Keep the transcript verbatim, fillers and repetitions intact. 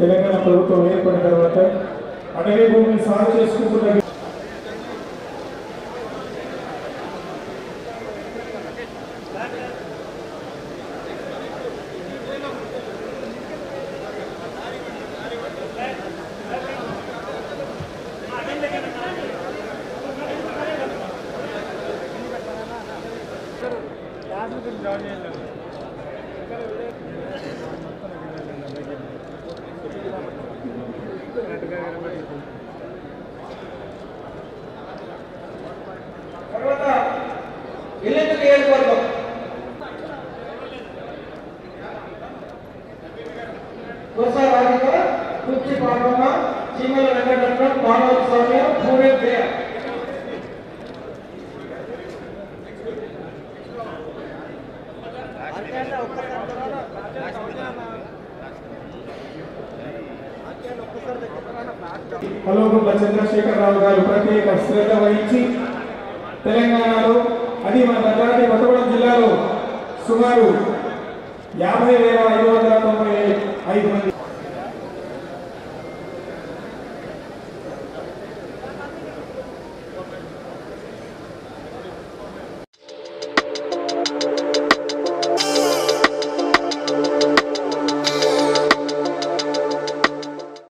తెలంగాణ ప్రభుత్వం ఏర్పడిన తర్వాత అటవీ భూమిని సాగు చేసుకుంటున్న తర్వాత ఎల్లెందు నియోజకవర్గం కొసా రాధిక కుర్చి పాపమ్మ చీమల వెంకటరత్నం మానవ సౌమ్య పూరే జయ కల్వకుంట్ల చంద్రశేఖరరావు గారు ప్రత్యేక శ్రద్ధ వహించి తెలంగాణలో అది మన భద్రాద్రి కొత్తగూడెం జిల్లాలో సుమారు యాభై వేల ఐదు వందల తొంభై ఐదు మంది